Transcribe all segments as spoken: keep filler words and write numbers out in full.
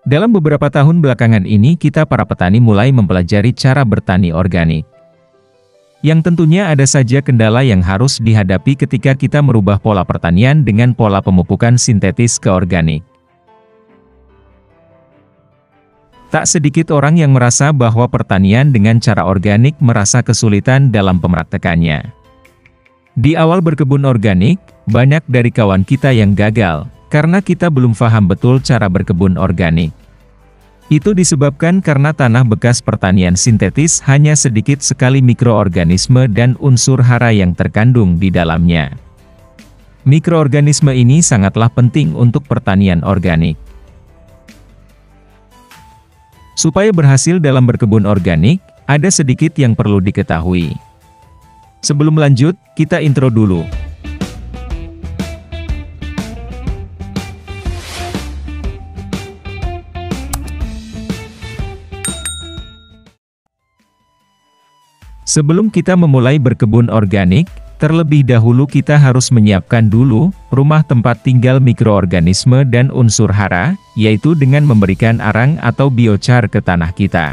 Dalam beberapa tahun belakangan ini kita para petani mulai mempelajari cara bertani organik. Yang tentunya ada saja kendala yang harus dihadapi ketika kita merubah pola pertanian dengan pola pemupukan sintetis ke organik. Tak sedikit orang yang merasa bahwa pertanian dengan cara organik merasa kesulitan dalam pempraktekannya. Di awal berkebun organik, banyak dari kawan kita yang gagal, karena kita belum paham betul cara berkebun organik. Itu disebabkan karena tanah bekas pertanian sintetis hanya sedikit sekali mikroorganisme dan unsur hara yang terkandung di dalamnya. Mikroorganisme ini sangatlah penting untuk pertanian organik. Supaya berhasil dalam berkebun organik, ada sedikit yang perlu diketahui. Sebelum lanjut, kita intro dulu. Sebelum kita memulai berkebun organik, terlebih dahulu kita harus menyiapkan dulu rumah tempat tinggal mikroorganisme dan unsur hara, yaitu dengan memberikan arang atau biochar ke tanah kita.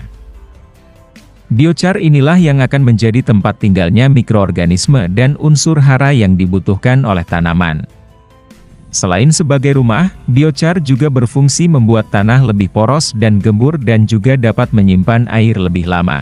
Biochar inilah yang akan menjadi tempat tinggalnya mikroorganisme dan unsur hara yang dibutuhkan oleh tanaman. Selain sebagai rumah, biochar juga berfungsi membuat tanah lebih poros dan gembur dan juga dapat menyimpan air lebih lama.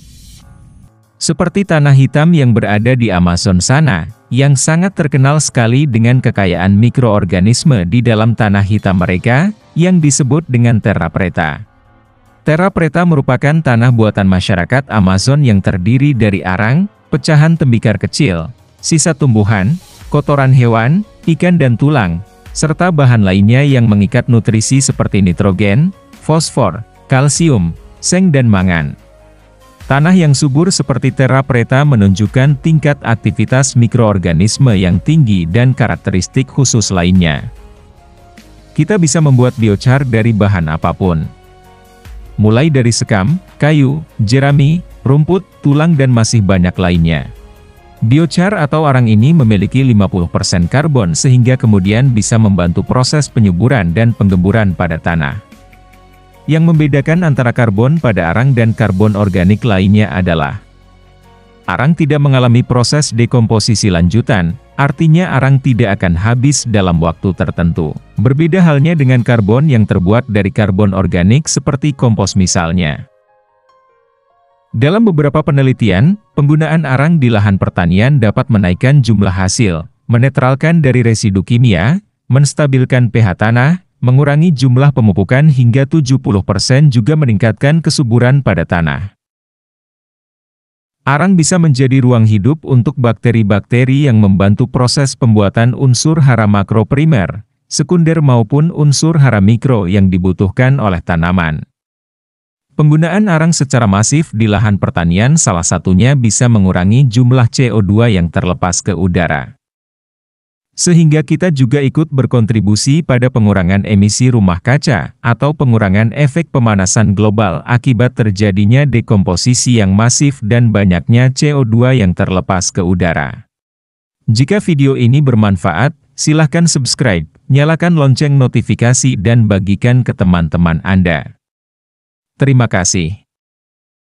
Seperti tanah hitam yang berada di Amazon sana, yang sangat terkenal sekali dengan kekayaan mikroorganisme di dalam tanah hitam mereka, yang disebut dengan terra preta. Terra preta merupakan tanah buatan masyarakat Amazon yang terdiri dari arang, pecahan tembikar kecil, sisa tumbuhan, kotoran hewan, ikan dan tulang, serta bahan lainnya yang mengikat nutrisi seperti nitrogen, fosfor, kalsium, seng dan mangan. Tanah yang subur seperti terra preta menunjukkan tingkat aktivitas mikroorganisme yang tinggi dan karakteristik khusus lainnya. Kita bisa membuat biochar dari bahan apapun. Mulai dari sekam, kayu, jerami, rumput, tulang dan masih banyak lainnya. Biochar atau arang ini memiliki lima puluh persen karbon sehingga kemudian bisa membantu proses penyuburan dan penggemburan pada tanah. Yang membedakan antara karbon pada arang dan karbon organik lainnya adalah arang tidak mengalami proses dekomposisi lanjutan, artinya arang tidak akan habis dalam waktu tertentu. Berbeda halnya dengan karbon yang terbuat dari karbon organik seperti kompos misalnya. Dalam beberapa penelitian, penggunaan arang di lahan pertanian dapat menaikkan jumlah hasil, menetralkan dari residu kimia, menstabilkan pH tanah, mengurangi jumlah pemupukan hingga tujuh puluh persen juga meningkatkan kesuburan pada tanah. Arang bisa menjadi ruang hidup untuk bakteri-bakteri yang membantu proses pembuatan unsur hara makro primer, sekunder maupun unsur hara mikro yang dibutuhkan oleh tanaman. Penggunaan arang secara masif di lahan pertanian salah satunya bisa mengurangi jumlah C O dua yang terlepas ke udara. Sehingga kita juga ikut berkontribusi pada pengurangan emisi rumah kaca, atau pengurangan efek pemanasan global akibat terjadinya dekomposisi yang masif dan banyaknya C O dua yang terlepas ke udara. Jika video ini bermanfaat, silahkan subscribe, nyalakan lonceng notifikasi dan bagikan ke teman-teman Anda. Terima kasih.